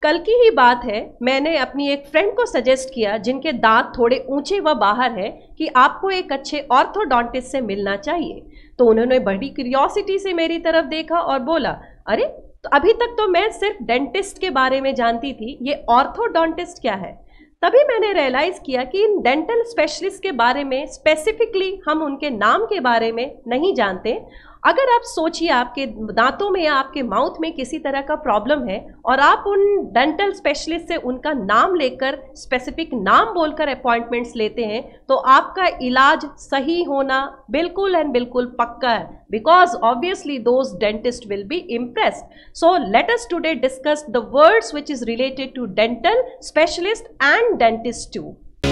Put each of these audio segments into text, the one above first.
कल की ही बात है, मैंने अपनी एक फ्रेंड को सजेस्ट किया जिनके दांत थोड़े ऊंचे व बाहर हैं कि आपको एक अच्छे ऑर्थोडोंटिस्ट से मिलना चाहिए। तो उन्होंने बड़ी क्यूरियोसिटी से मेरी तरफ देखा और बोला, अरे तो अभी तक तो मैं सिर्फ डेंटिस्ट के बारे में जानती थी, ये ऑर्थोडोंटिस्ट क्या है? तभी मैंने रियलाइज किया कि इन डेंटल स्पेशलिस्ट के बारे में स्पेसिफिकली हम उनके नाम के बारे में नहीं जानते। अगर आप सोचिए आपके दांतों में या आपके माउथ में किसी तरह का प्रॉब्लम है और आप उन डेंटल स्पेशलिस्ट से उनका नाम लेकर स्पेसिफिक नाम बोलकर अपॉइंटमेंट्स लेते हैं, तो आपका इलाज सही होना बिल्कुल एंड बिल्कुल पक्का है, because obviously those dentist will be impressed. So let us today discuss the words which is related to dental specialist and dentist too.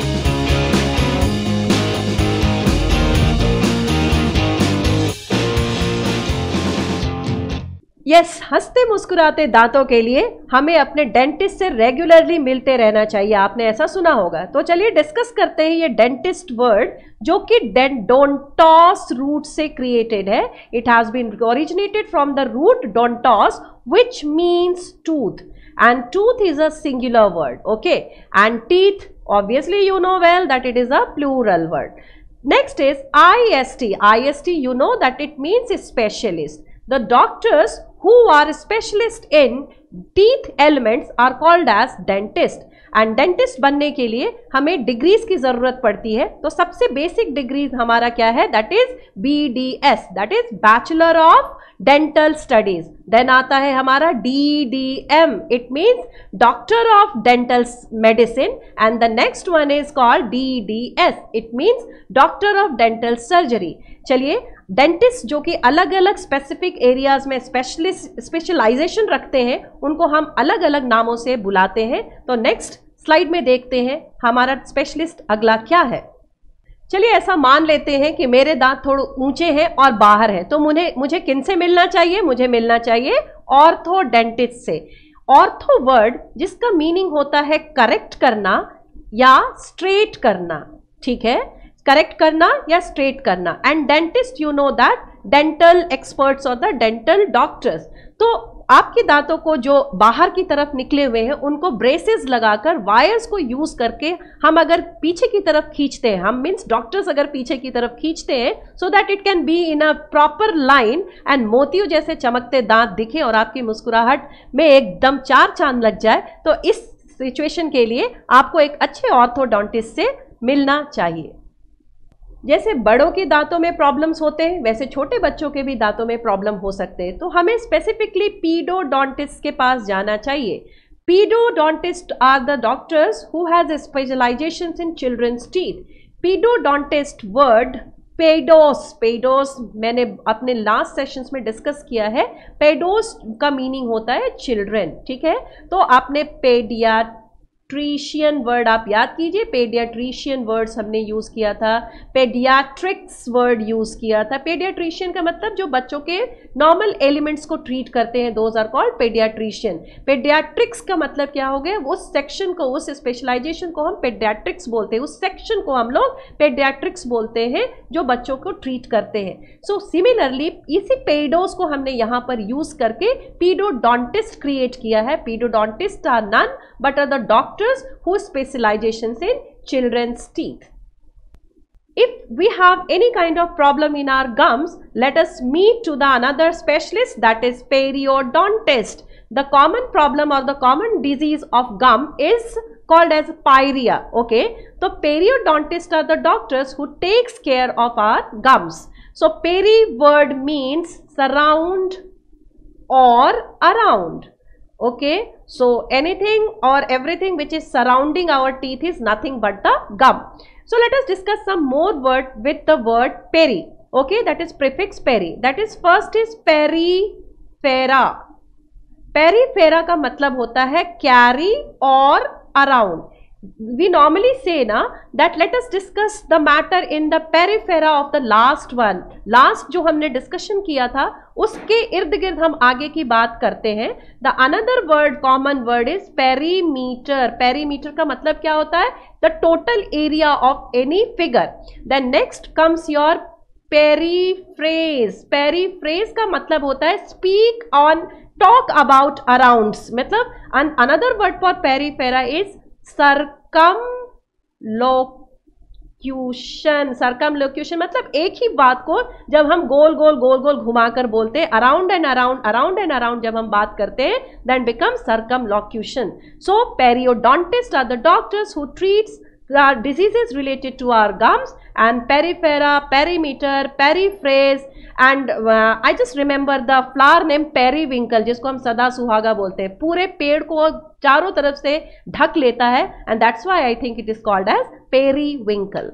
Yes, हंसते मुस्कुराते दांतों के लिए हमें अपने डेंटिस्ट से रेगुलरली मिलते रहना चाहिए, आपने ऐसा सुना होगा। तो चलिए डिस्कस करते हैं ये डेंटिस्ट वर्ड जो कि डोंटॉस रूट से क्रिएटेड है। It has been originated from the root dontos which means tooth, and tooth is a singular word, okay, and teeth obviously you know well that it is a plural word. Next is ist you know that it means specialist. The doctors who are specialist in teeth elements are called as dentist. And dentist बनने के लिए हमें degrees की जरूरत पड़ती है। तो सबसे बेसिक डिग्रीज हमारा क्या है? That is BDS, that is bachelor of dental studies. Then आता है हमारा DDM, it means doctor of dental medicine, and the next one is called DDS, it means doctor of dental surgery. चलिए, dentist जो कि अलग अलग specific areas में specialisation रखते हैं उनको हम अलग अलग नामों से बुलाते हैं। तो नेक्स्ट स्लाइड में देखते हैं हमारा स्पेशलिस्ट अगला क्या है। चलिए ऐसा मान लेते हैं कि मेरे दांत थोड़े ऊंचे हैं और बाहर हैं, तो मुझे किन से मिलना चाहिए? मुझे मिलना चाहिए ऑर्थोडेंटिस्ट से। ऑर्थो वर्ड जिसका मीनिंग होता है करेक्ट करना या स्ट्रेट करना, ठीक है, करेक्ट करना या स्ट्रेट करना। And dentist you know that dental experts और द डेंटल डॉक्टर्स। तो आपके दांतों को जो बाहर की तरफ निकले हुए हैं उनको ब्रेसेस लगाकर वायर्स को यूज करके हम अगर पीछे की तरफ खींचते हैं, हम मीन्स डॉक्टर्स अगर पीछे की तरफ खींचते हैं so that it can be in a proper line and मोतियों जैसे चमकते दांत दिखे और आपकी मुस्कुराहट में एकदम चार चांद लग जाए, तो इस सिचुएशन के लिए आपको एक अच्छे ऑर्थोडोंटिस्ट से मिलना चाहिए। जैसे बड़ों के दांतों में प्रॉब्लम्स होते हैं वैसे छोटे बच्चों के भी दांतों में प्रॉब्लम हो सकते हैं, तो हमें स्पेसिफिकली पीडोडोंटिस्ट के पास जाना चाहिए। Pedodontist are the doctors who has specializations in childrens teeth. Pedodontist word pedos मैंने अपने लास्ट सेशंस में डिस्कस किया है। पेडोस का मीनिंग होता है चिल्ड्रन, ठीक है। तो आपने पेडियाट्रिशियन वर्ड आप याद कीजिए, पेडियाट्रिशियन वर्ड्स हमने यूज किया था, पेडियाट्रिक्स वर्ड यूज किया था। पेडियाट्रिशियन का मतलब जो बच्चों के नॉर्मल एलिमेंट्स को ट्रीट करते हैं, those are called paediatrician. Paediatrics का मतलब क्या हो गया? उस सेक्शन को, उस स्पेशलाइजेशन को हम पेडियाट्रिक्स बोलते हैं, उस सेक्शन को हम लोग पेडियाट्रिक्स बोलते हैं जो बच्चों को ट्रीट करते हैं। सो सिमिलरली इसी पेडोस को हमने यहाँ पर यूज करके पीडोडोंटिस्ट क्रिएट किया है। Pedodontist are none but are the doctors who specializations in children's teeth. If we have any kind of problem in our gums, let us meet to the another specialist, that is periodontist. The common problem or the common disease of gum is called as pyorrhea, okay. So periodontist are the doctors who takes care of our gums. So peri word means surround or around, okay. So anything or everything which is surrounding our teeth is nothing but the gum. So let us discuss some more word with the word peri, okay, that is prefix peri. That is first is periphery. Periphery का मतलब होता है carry or around. We normally say ना that let us discuss the matter in the periphery of the last one. Last जो हमने discussion किया था उसके इर्द गिर्द हम आगे की बात करते हैं। The another word, common word is perimeter. Perimeter का मतलब क्या होता है? The total area of any figure. Then next comes your पेरीफ्रेज। पेरीफ्रेज का मतलब होता है speak on talk about arounds, मतलब another word for periphery is circumlocution. circumlocution मतलब एक ही बात को जब हम गोल गोल घुमाकर बोलते हैं, अराउंड एंड अराउंड जब हम बात करते हैं, then becomes circumlocution. So periodontists are the doctors who treats the diseases related to our gums, and periphery, perimeter, periphrase, and I just remember the flower name periwinkle, जिसको हम सदा सुहागा बोलते हैं, पूरे पेड़ को चारों तरफ से ढक लेता है, and that's why I think it is called as periwinkle.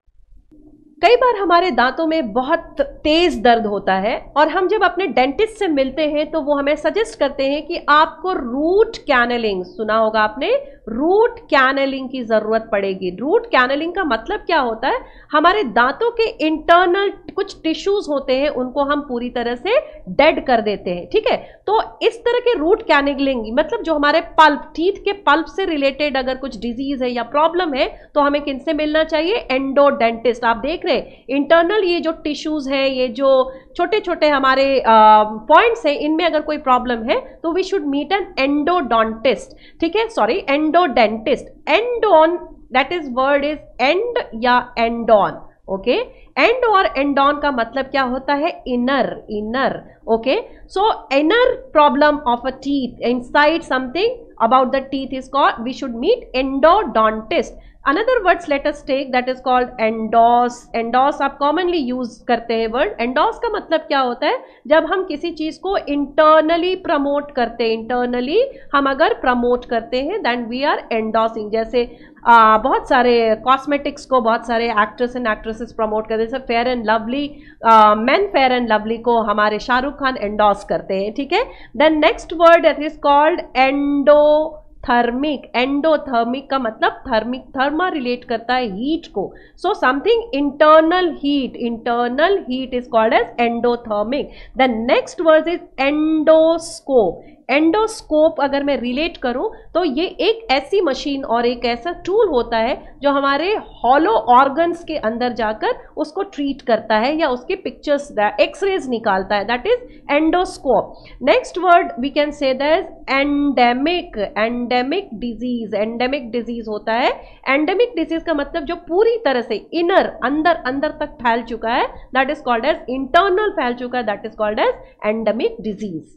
कई बार हमारे दांतों में बहुत तेज दर्द होता है और हम जब अपने डेंटिस्ट से मिलते हैं तो वो हमें सजेस्ट करते हैं कि आपको रूट कैनलिंग, सुना होगा आपने, रूट कैनलिंग की जरूरत पड़ेगी. रूट कैनलिंग का मतलब क्या होता है? हमारे दांतों के इंटरनल कुछ टिश्यूज होते हैं, उनको हम पूरी तरह से डेड कर देते हैं. ठीक है, तो इस तरह के रूट कैनलिंग मतलब जो हमारे पल्प, टीथ के पल्प से रिलेटेड अगर कुछ डिजीज है या प्रॉब्लम है तो हमें किनसे मिलना चाहिए? एंडोडेंटिस्ट. आप देख रहे हैं इंटरनल ये जो टिश्यूज हैं, ये जो छोटे छोटे हमारे पॉइंट्स हैं, इनमें अगर कोई प्रॉब्लम है तो we should meet an endodontist. ठीक है, sorry, endodontist. Endon, that is word is end या एंडोन. ओके, एंड और एंडोन का मतलब क्या होता है? Inner. Okay, so inner problem of a teeth, inside something about the teeth is called, we should meet endodontist. Another words let us take, that is called endos. endos आप commonly use करते हैं word. endos का मतलब क्या होता है? जब हम किसी चीज को internally promote करते हैं, internally हम अगर promote करते हैं then we are endorsing. जैसे बहुत सारे कॉस्मेटिक्स को बहुत सारे एक्टर्स एंड एक्ट्रेसेस प्रमोट करते हैं, जैसे fair and lovely, men fair and lovely को हमारे शाहरुख खान एंडोर्स करते हैं. ठीक है, then next word it is called endothermic. Endothermic का मतलब थर्मिक, थर्मा रिलेट करता है हीट को. So something internal heat is called as endothermic. Then next word is endoscope. Endoscope अगर मैं रिलेट करूं तो ये एक ऐसी मशीन और एक ऐसा टूल होता है जो हमारे हॉलो ऑर्गन्स के अंदर जाकर उसको ट्रीट करता है या उसके पिक्चर्स, एक्सरेज निकालता है. That is endoscope. Next word we can say that endemic. Endemic disease. Endemic disease होता है. एंडेमिक डिजीज का मतलब जो पूरी तरह से इनर, अंदर तक फैल चुका है, that is called as internal फैल चुका है, that is called as endemic disease.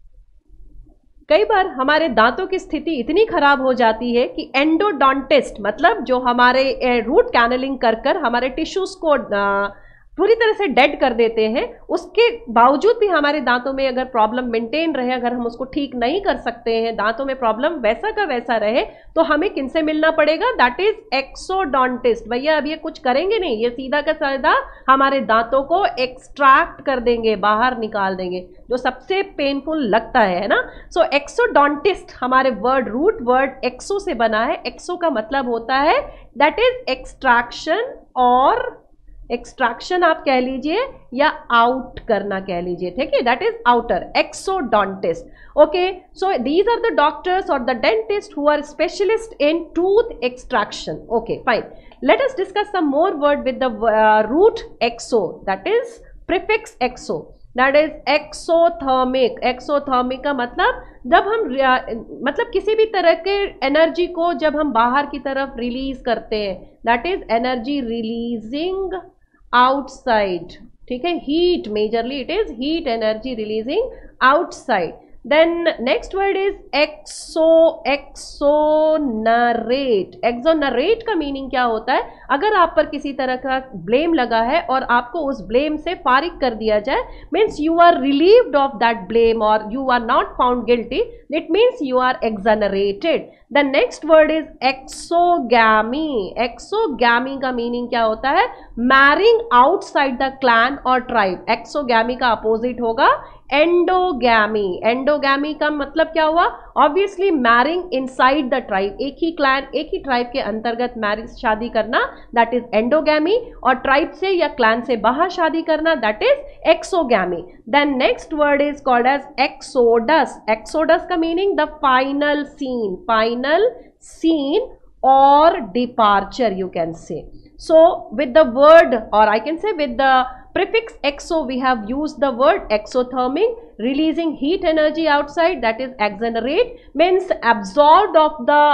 कई बार हमारे दांतों की स्थिति इतनी खराब हो जाती है कि एंडोडोंटिस्ट मतलब जो हमारे रूट कैनलिंग कर हमारे टिश्यूज को पूरी तरह से डेड कर देते हैं, उसके बावजूद भी हमारे दांतों में अगर प्रॉब्लम मेंटेन रहे, अगर हम उसको ठीक नहीं कर सकते हैं, दांतों में प्रॉब्लम वैसा का वैसा रहे, तो हमें किनसे मिलना पड़ेगा? That is exodontist. भैया अब ये कुछ करेंगे नहीं, ये सीधा का सीधा हमारे दांतों को एक्सट्रैक्ट कर देंगे, बाहर निकाल देंगे, जो सबसे पेनफुल लगता है ना. सो एक्सोडोंटिस्ट हमारे वर्ड, रूट वर्ड एक्सो से बना है. एक्सो का मतलब होता है दैट इज एक्सट्रैक्शन, और एक्सट्रैक्शन आप कह लीजिए या आउट करना कह लीजिए. ठीक है, that is outer. Exodontist. Okay, so these are the doctors और the dentist who are specialist in tooth extraction. Okay, fine. Let us discuss some more word with the root exo, that is prefix exo, that is exothermic. Exothermic का मतलब जब हम मतलब किसी भी तरह के एनर्जी को जब हम बाहर की तरफ रिलीज करते हैं, that is energy releasing outside. ठीक है, heat, majorly it is heat energy releasing outside. Then next word is exonerate. exonerate का मीनिंग क्या होता है? अगर आप पर किसी तरह का ब्लेम लगा है और आपको उस ब्लेम से फारिग कर दिया जाए, means you are relieved of that blame और you are not found guilty, it means you are exonerated. The next word is exogamy. exogamy का मीनिंग क्या होता है? marrying outside the clan or tribe. exogamy का opposite होगा endogamy. Endogamy का मतलब क्या हुआ? Obviously marrying inside the tribe, एक ही क्लैन, एक ही ट्राइब के अंतर्गत मैरिज, शादी करना, दैट इज एंडोगैमी. और ट्राइब से या क्लैन से बाहर शादी करना, that is exogamy. Then next word is called as exodus. Exodus का meaning the final scene. Final scene और departure, you can say. So with the word, or I can say with the prefix exo, we have used the word exothermic, releasing heat energy outside, that is exonerate, means absorbed of the,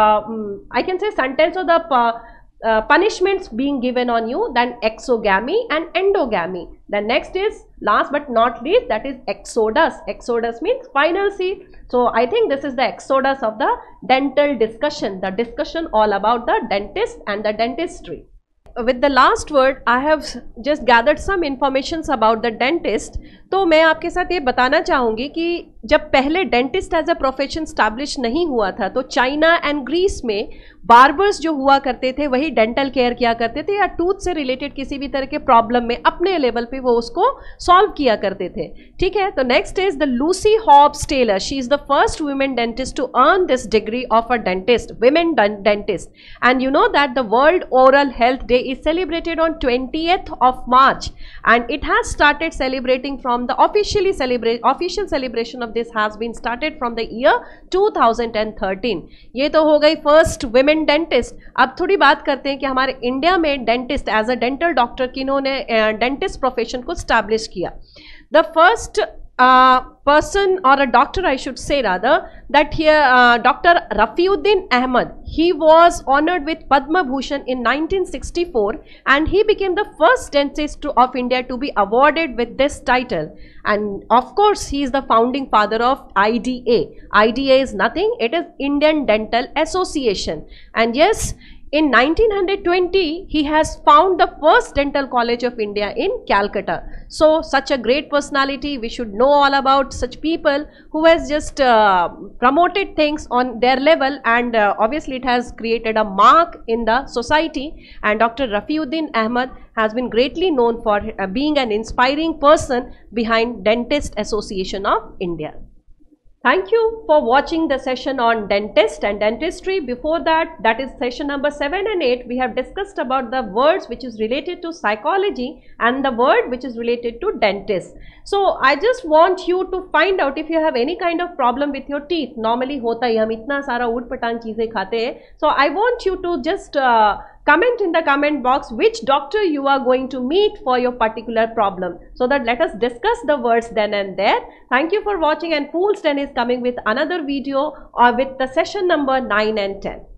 I can say sentence of the punishments being given on you. Then exogamy and endogamy. The next is, last but not least, that is exodus. Exodus means final C. So I think this is the exodus of the dental discussion, the discussion all about the dentist and the dentistry. With the last word, I have just gathered some informations about the dentist. तो मैं आपके साथ ये बताना चाहूँगी कि जब पहले dentist as a profession establish नहीं हुआ था तो चाइना एंड ग्रीस में बार्बर्स जो हुआ करते थे वही डेंटल केयर किया करते थे, या टूथ से रिलेटेड किसी भी तरह के प्रॉब्लम में अपने लेवल पे वो उसको सॉल्व किया करते थे. ठीक है, तो next is the Lucy Hobbs Taylor. She is the first women dentist to earn this degree of a dentist, women dentist. And you know that the world oral health day is celebrated on 20th of March, and it has started celebrating from the official celebration of this has been started from the year 2013. ये तो हो गई first women dentist. अब थोड़ी बात करते हैं कि हमारे इंडिया में dentist as a dental doctor किन्होंने डेंटिस्ट प्रोफेशन को स्टैब्लिश किया. The first person or a doctor, I should say rather, that here Dr. Rafiuddin Ahmed, he was honored with Padma Bhushan in 1964, and he became the first dentist of India to be awarded with this title. And of course he is the founding father of IDA. IDA is nothing, it is Indian Dental Association. And yes, in 1920, he has found the first dental college of India in Calcutta. So, such a great personality, we should know all about such people who has just promoted things on their level, and obviously it has created a mark in the society. And Dr. Rafiuddin Ahmed has been greatly known for being an inspiring person behind Dentist Association of India. Thank you for watching the session on dentist and dentistry. Before that is session number 7 and 8, we have discussed about the words which is related to psychology and the word which is related to dentist. So I just want you to find out if you have any kind of problem with your teeth. Normally होता ही, हम इतना सारा ऊट पटांग चीजें खाते हैं. So I want you to just comment in the comment box which doctor you are going to meet for your particular problem, so that let us discuss the words then and there. Thank you for watching, and Fool's Den is coming with another video or with the session number 9 and 10.